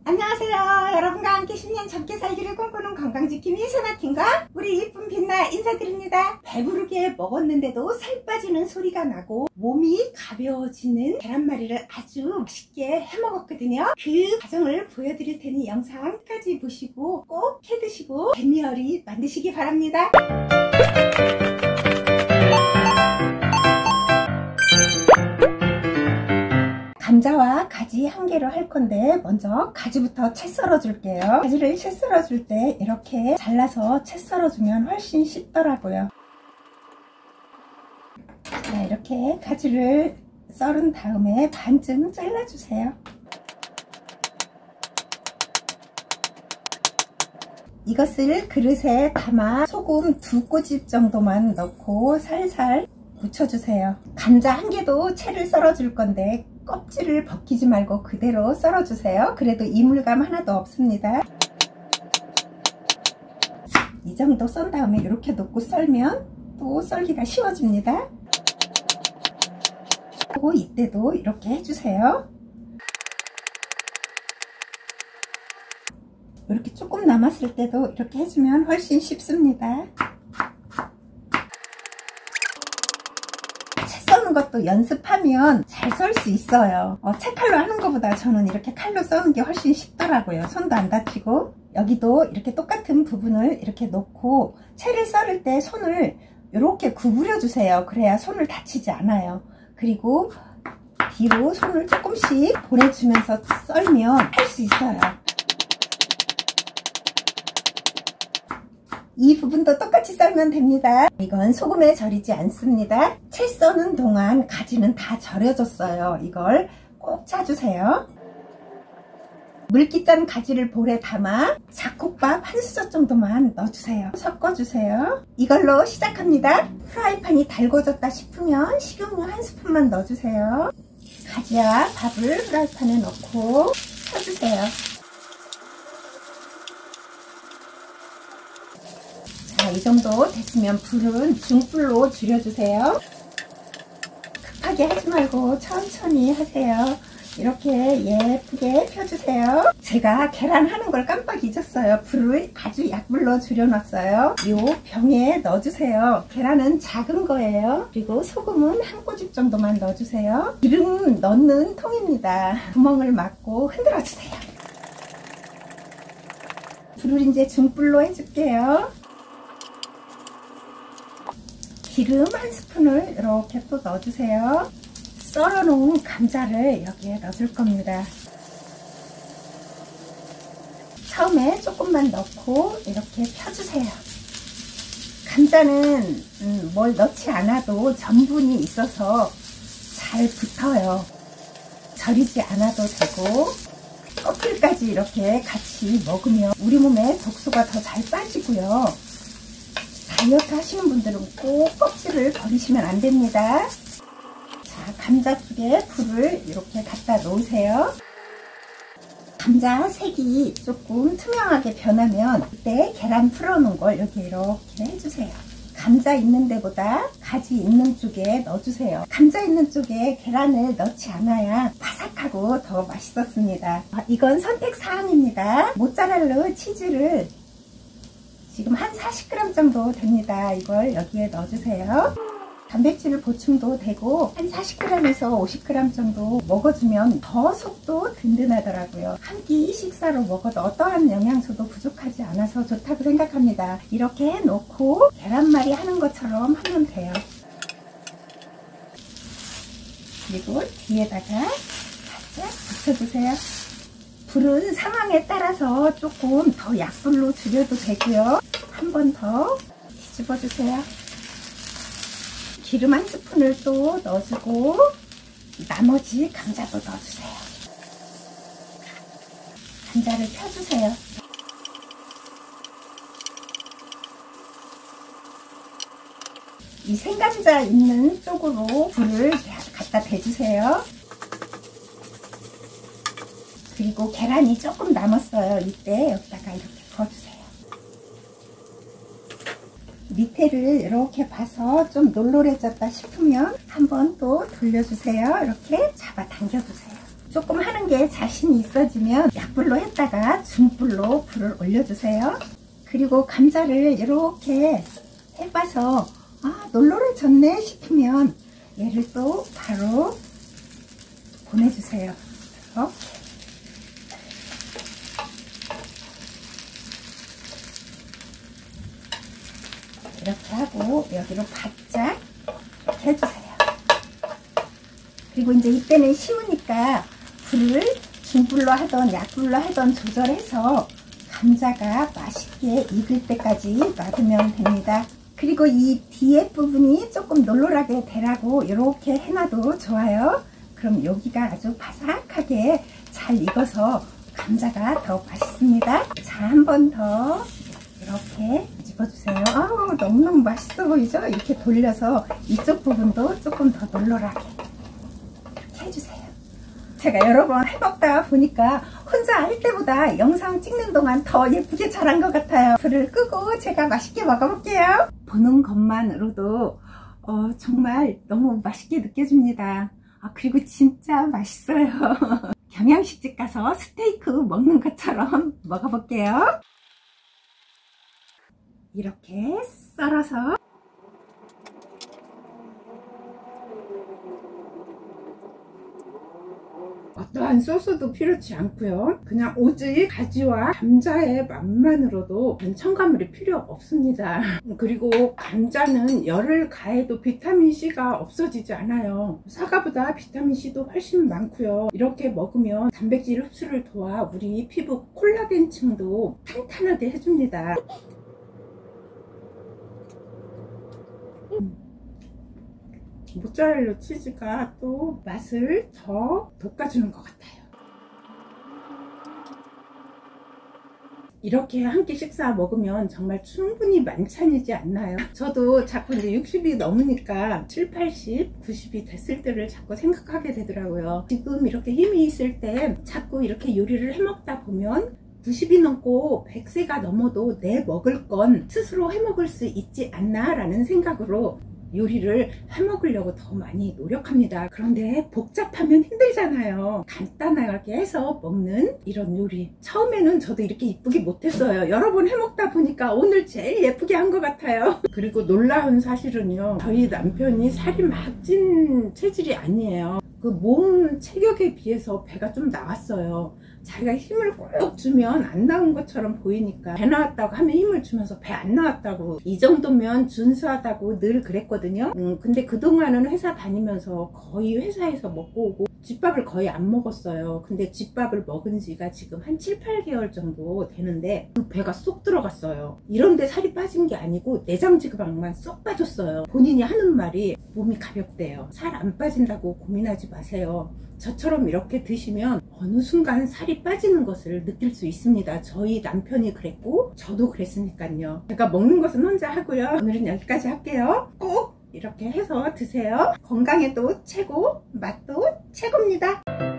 안녕하세요. 여러분과 함께 10년 젊게 살기를 꿈꾸는 건강지킴이 소나팀과 우리 이쁜 빛나 인사드립니다. 배부르게 먹었는데도 살 빠지는 소리가 나고 몸이 가벼워지는 계란말이를 아주 맛있게 해먹었거든요. 그 과정을 보여드릴 테니 영상 끝까지 보시고 꼭 해드시고 백미어리 만드시기 바랍니다. 감자와 가지 한 개로 할 건데 먼저 가지부터 채 썰어 줄게요. 가지를 채 썰어 줄 때 이렇게 잘라서 채 썰어 주면 훨씬 쉽더라고요. 자, 이렇게 가지를 썰은 다음에 반쯤 잘라 주세요. 이것을 그릇에 담아 소금 2꼬집 정도만 넣고 살살 묻혀주세요. 감자 한 개도 채를 썰어 줄 건데 껍질을 벗기지 말고 그대로 썰어 주세요. 그래도 이물감 하나도 없습니다. 이 정도 썬 다음에 이렇게 놓고 썰면 또 썰기가 쉬워집니다. 그리고 이때도 이렇게 해주세요. 이렇게 조금 남았을 때도 이렇게 해주면 훨씬 쉽습니다. 것도 연습하면 잘 썰 수 있어요. 채칼로 하는 것보다 저는 이렇게 칼로 써는 게 훨씬 쉽더라고요. 손도 안 다치고. 여기도 이렇게 똑같은 부분을 이렇게 놓고 채를 썰을 때 손을 이렇게 구부려 주세요. 그래야 손을 다치지 않아요. 그리고 뒤로 손을 조금씩 보내주면서 썰면 할 수 있어요. 이 부분도 똑같이 썰면 됩니다. 이건 소금에 절이지 않습니다. 채 써는 동안 가지는 다 절여졌어요. 이걸 꼭 짜주세요. 물기 짠 가지를 볼에 담아 잡곡밥 1수저 정도만 넣어주세요. 섞어주세요. 이걸로 시작합니다. 프라이팬이 달궈졌다 싶으면 식용유 1스푼만 넣어주세요. 가지와 밥을 프라이팬에 넣고 펴주세요. 자, 이 정도 됐으면 불은 중불로 줄여주세요. 급하게 하지 말고 천천히 하세요. 이렇게 예쁘게 펴주세요. 제가 계란 하는 걸 깜빡 잊었어요. 불을 아주 약불로 줄여놨어요. 이 병에 넣어주세요. 계란은 작은 거예요. 그리고 소금은 1꼬집 정도만 넣어주세요. 기름 넣는 통입니다. 구멍을 막고 흔들어주세요. 불을 이제 중불로 해줄게요. 기름 1스푼을 이렇게 또 넣어주세요. 썰어 놓은 감자를 여기에 넣어줄 겁니다. 처음에 조금만 넣고 이렇게 펴주세요. 감자는 뭘 넣지 않아도 전분이 있어서 잘 붙어요. 절이지 않아도 되고 껍질까지 이렇게 같이 먹으면 우리 몸에 독소가 더 잘 빠지고요. 다이어트 하시는 분들은 꼭 껍질을 버리시면 안 됩니다. 자, 감자 쪽에 불을 이렇게 갖다 놓으세요. 감자 색이 조금 투명하게 변하면 그때 계란 풀어놓은 걸 여기 이렇게 해주세요. 감자 있는 데보다 가지 있는 쪽에 넣어주세요. 감자 있는 쪽에 계란을 넣지 않아야 바삭하고 더 맛있었습니다. 이건 선택사항입니다. 모짜렐라 치즈를 지금 한 40g 정도 됩니다. 이걸 여기에 넣어주세요. 단백질 보충도 되고 한 40g에서 50g 정도 먹어주면 더 속도 든든하더라고요. 한 끼 식사로 먹어도 어떠한 영양소도 부족하지 않아서 좋다고 생각합니다. 이렇게 해놓고 계란말이 하는 것처럼 하면 돼요. 그리고 뒤에다가 살짝 붙여주세요. 불은 상황에 따라서 조금 더 약불로 줄여도 되고요. 한 번 더 뒤집어 주세요. 기름 1스푼을 또 넣어주고 나머지 감자도 넣어주세요. 감자를 펴주세요. 이 생감자 있는 쪽으로 불을 갖다 대주세요. 그리고 계란이 조금 남았어요. 이때 여기다가 이렇게 부어주세요. 밑에를 이렇게 봐서 좀 놀놀해졌다 싶으면 한 번 또 돌려주세요. 이렇게 잡아 당겨주세요. 조금 하는 게 자신이 있어지면 약불로 했다가 중불로 불을 올려주세요. 그리고 감자를 이렇게 해봐서 놀러라졌네 싶으면 얘를 또 바로 보내주세요. 이렇게 하고 여기로 바짝 이렇게 해주세요. 그리고 이제 이때는 쉬우니까 불을 중불로 하던 약불로 하던 조절해서 감자가 맛있게 익을 때까지 놔두면 됩니다. 그리고 이 뒤에 부분이 조금 놀놀하게 되라고 이렇게 해놔도 좋아요. 그럼 여기가 아주 바삭하게 잘 익어서 감자가 더 맛있습니다. 자, 한 번 더 이렇게 집어주세요. 너무너무 맛있어 보이죠? 이렇게 돌려서 이쪽 부분도 조금 더 놀놀하게 이렇게 해주세요. 제가 여러 번 해먹다 보니까 혼자 할 때보다 영상 찍는 동안 더 예쁘게 자란 것 같아요. 불을 끄고 제가 맛있게 먹어볼게요. 보는 것만으로도 정말 너무 맛있게 느껴집니다. 그리고 진짜 맛있어요. 경양식집 가서 스테이크 먹는 것처럼 먹어볼게요. 이렇게 썰어서 어떠한 소스도 필요치 않고요. 그냥 오직 가지와 감자의 맛만으로도 첨가물이 필요 없습니다. 그리고 감자는 열을 가해도 비타민C가 없어지지 않아요. 사과보다 비타민C도 훨씬 많고요. 이렇게 먹으면 단백질 흡수를 도와 우리 피부 콜라겐층도 탄탄하게 해줍니다. 모짜렐라 치즈가 또 맛을 더 돋궈주는 것 같아요. 이렇게 한 끼 식사 먹으면 정말 충분히 만찬이지 않나요? 저도 자꾸 이제 60이 넘으니까 7, 80, 90이 됐을 때를 자꾸 생각하게 되더라고요. 지금 이렇게 힘이 있을 때 자꾸 이렇게 요리를 해먹다 보면 90이 넘고 100세가 넘어도 내 먹을 건 스스로 해먹을 수 있지 않나 라는 생각으로 요리를 해먹으려고 더 많이 노력합니다. 그런데 복잡하면 힘들잖아요. 간단하게 해서 먹는 이런 요리, 처음에는 저도 이렇게 이쁘게 못했어요. 여러 번 해먹다 보니까 오늘 제일 예쁘게 한 것 같아요. 그리고 놀라운 사실은요, 저희 남편이 살이 막 찐 체질이 아니에요. 그 몸 체격에 비해서 배가 좀 나왔어요. 자기가 힘을 꼭 주면 안 나온 것처럼 보이니까 배 나왔다고 하면 힘을 주면서 배 안 나왔다고, 이 정도면 준수하다고 늘 그랬거든요. 근데 그동안은 회사 다니면서 거의 회사에서 먹고 오고 집밥을 거의 안 먹었어요. 근데 집밥을 먹은 지가 지금 한 7, 8개월 정도 되는데 그 배가 쏙 들어갔어요. 이런데 살이 빠진 게 아니고 내장 지방만 쏙 빠졌어요. 본인이 하는 말이 몸이 가볍대요. 살 안 빠진다고 고민하지 마세요. 저처럼 이렇게 드시면 어느 순간 살이 빠지는 것을 느낄 수 있습니다. 저희 남편이 그랬고 저도 그랬으니까요. 제가 먹는 것은 혼자 하고요. 오늘은 여기까지 할게요. 꼭 이렇게 해서 드세요. 건강에도 최고, 맛도 최고입니다.